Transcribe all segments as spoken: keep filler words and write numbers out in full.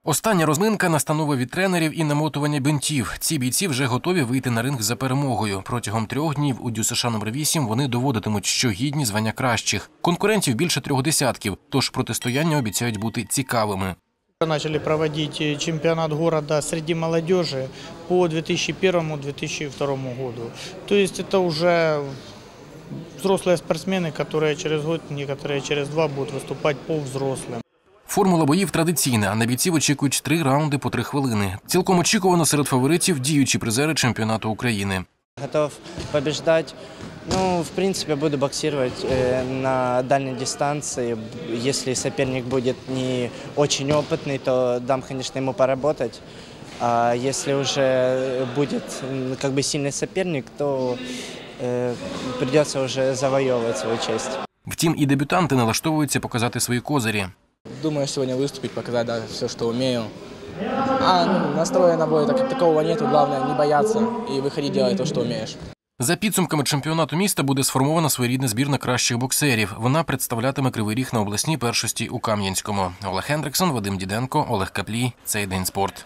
Остання розминка, настанови від тренерів і намотування бинтів. Ці бійці вже готові вийти на ринг за перемогою. Протягом трьох днів у ДЮСШ номер вісім вони доводитимуть, що гідні звання кращих. Конкурентів більше трьох десятків, тож протистояння обіцяють бути цікавими. Начали проводить чемпионат города среди молодежи по две тысячи первому — две тысячи второму году. То есть это уже взрослые спортсмены, которые через год, некоторые через два будут выступать по взрослым. Формула боїв традиційна, а на бійців очікують три раунди по три хвилини. Цілком очікувано серед фаворитів діючі призери чемпіонату України. Готов побеждать. Ну, в принципе, буду боксировать на дальней дистанции. Если соперник будет не очень опытный, то дам, конечно, ему поработать. А если уже будет как бы сильный соперник, то э, придется уже завоевывать свою честь. Втім, і дебютанти налаштовуються показати свої козирі. Думаю, сегодня выступить, показать да, все, что умею. А настроя на бой так, такого нету, главное не бояться и выходить делать то, что умеешь. За підсумками чемпіонату міста буде сформована своєрідна збірна кращих боксерів. Вона представлятиме Кривий Ріг на обласній першості у Кам'янському. Олег Хендриксон, Вадим Діденко, Олег Каплій. Цей день спорт.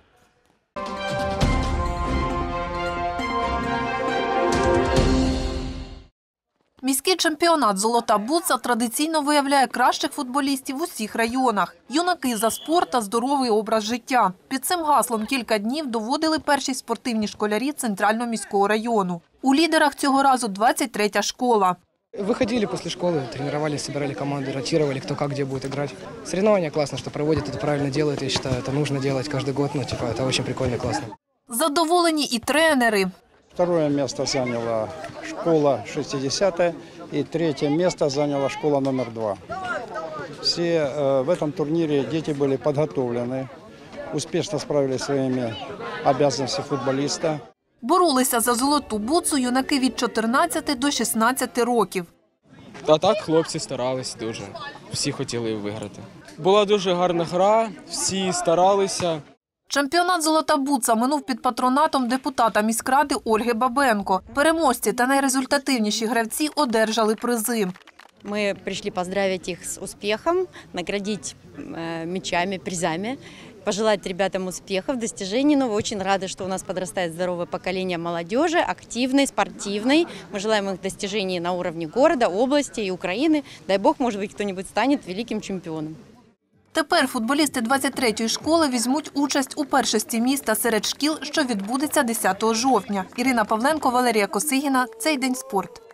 Міський чемпіонат «Золота бутса» традиційно виявляє кращих футболістів в усіх районах. Юнаки за спорт та здоровий образ життя. Під цим гаслом кілька днів доводили перші спортивні школярі Центрального міського району. У лідерах цього разу двадцять третя школа. Выходили после школы, тренировались, собирали команды, ротировали, кто как где будет играть. Соревнования классно, что проводят, это правильно делают, я считаю, это нужно делать каждый год, ну, типа, это очень прикольно и классно. Задоволені і тренери. Второе место заняла школа шестидесятая и третье место заняла школа номер два. Все э, в этом турнире дети были подготовлены, успешно справились своими обязанностями футболиста. Боролися за «Золоту бутсу» юнаки від чотирнадцяти до шістнадцяти років. Та так, хлопці старались дуже, всі хотіли виграти. Була дуже гарна гра, всі старалися. Чемпіонат «Золота бутса» минув під патронатом депутата міськради Ольги Бабенко. Переможці та найрезультативніші гравці одержали призи. Ми прийшли поздравити їх з успіхом, наградити м'ячами, призами, пожелать ребятам успехов, достижений. Но очень рады, что у нас подрастает здоровое поколение молодежи, активной, спортивной. Мы желаем их достижений на уровне города, области и Украины. Дай бог, может быть, кто-нибудь станет великим чемпионом. Тепер футболісти двадцять третьої школи візьмуть участь у першості міста серед шкіл, що відбудеться десятого жовтня. Ірина Павленко, Валерія Косигіна. Цей день спорт.